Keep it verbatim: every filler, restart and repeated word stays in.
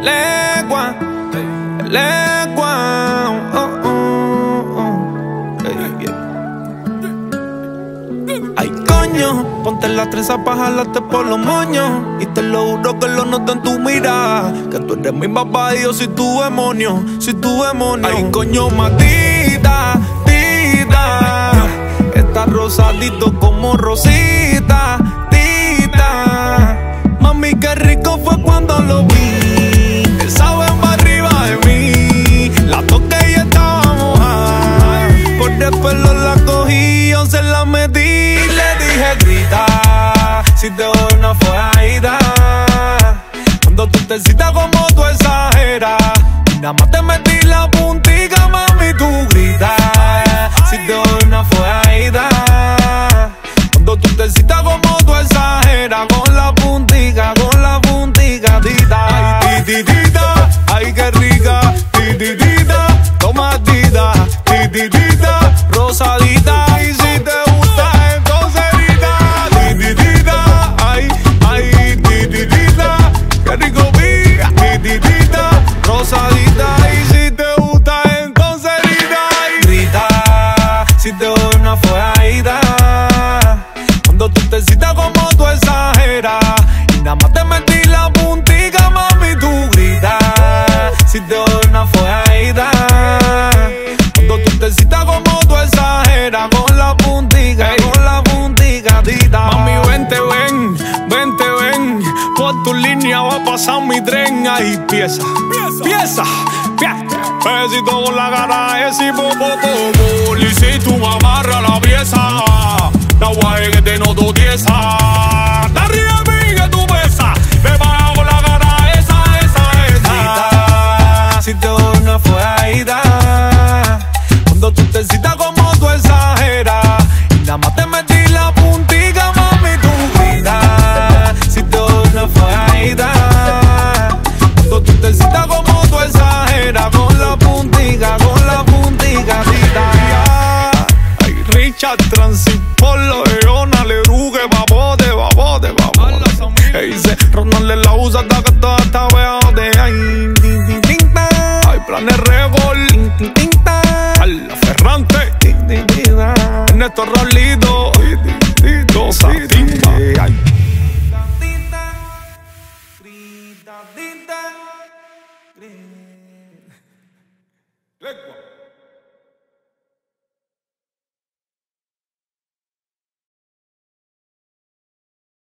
Legua, legua, oh, oh, oh. Hey, yeah. Ay, coño, ponte la trenza pa' jalarte por los moños. Y te lo juro que lo noto en tu mirada, que tú eres mi papá y yo soy tu demonio, soy tu demonio. Ay, coño, matita, tita, estás rosadito como Rosita, tita. Mami, qué rico fue cuando lo vi, él sabe más arriba de mí. La toqué y estaba mojada, por el pelo la cogí, yo se la metí y le dije grita, si te doy una fueguita. Cuando tú te citas como tú exageras, nada más te metí la puntica, mami, tú gritas, si te doy una fueguita. Cuando tú te citas como tú exageras, con la puntica, con la puntica, tita. Ay, tititita, ay, qué rica, tititita, tomatita, tititita, rosadita. Y si te gusta, entonces grita, tititita, ay, ay, tititita, qué rico vi, tititita, rosadita. Y si te gusta, entonces grita, ay, grita, si te doy una fueguita. Cuando tú te citas como tú exageras, y nada más te metí la puntica, mami, tú gritas, si te doy una fueguita. Cuando tú te citas como tú exageras, con la puntica, hey, con la puntica, tita. Mami, vente, ven, vente, ven, por tu línea va a pasar mi tren. Ahí pieza, pieza, pieza, besito con la cara, ese popo, y si tú me amarras la pieza, la guay que te noto tiesa, te ríes de mí que tú pesas, me pagas con la cara esa, esa, esa. Si te doy una fueguita, cuando tú te citas como tú exageras, y nada más te metí la puntica, mami, tú gritas, si te doy una fueguita. Cuando tú te citas como tú exageras, con la puntica, con la puntica, tita. Ay, Richard Transipolo, Leona, Lerugue, babote, babote, babote. Ey, dice, Ronald la usa hasta que toda esta beote. Ay, tin, tin, tin, ta. Ay, Planes Rebol, tin, tin, tin, ta. Al la Ferrante, tin, tin, tin, ta. Ernesto Rolito, dos timba. Ay. Grita, grita, grita.